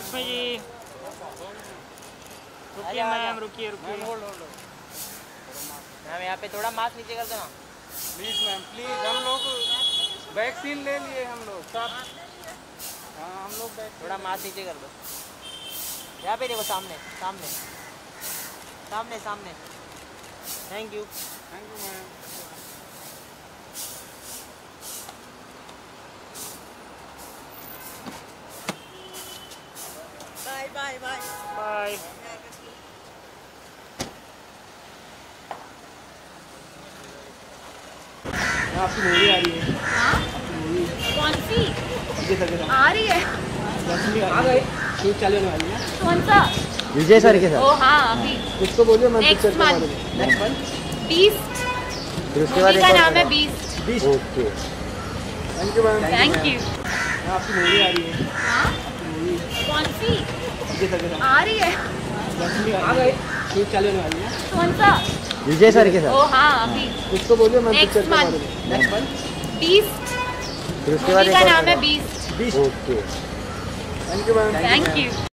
लक्ष्मी जी रुकिए मैम, रुकिए रुकिए। मैम यहाँ पे थोड़ा मास्क नीचे कर दो ना प्लीज मैम, प्लीज। हम लोग वैक्सीन ले लिए हम लोग सब। हाँ हम लोग थोड़ा मास्क नीचे कर दो। यहाँ पे देखो, सामने सामने सामने सामने। Thank you ma'am. Bye bye bye bye. आपकी मूवी आ रही है। हाँ? कौन सी आ रही है? आ गए, शूट चालू होने वाली है। कौन सा? विजय सर के साथ। ओ हाँ, अभी उसको बोलिए मैं next month. Next month. Beast. फिर उसके बाद मूवी का नाम है Beast. Okay. Thank you ma'am. Thank you. आपकी मूवी आ रही है। हाँ? कौन सी आ रही है? आ गए, शूट चालू होने वाली है। कौन सा? विजय सर के ओ साथ। हाँ, अभी उसको बोलिए मैं next month. Next month. Beast. फिर उसके बाद मूवी का नाम है Beast. Okay. Thank you ma'am. Thank you.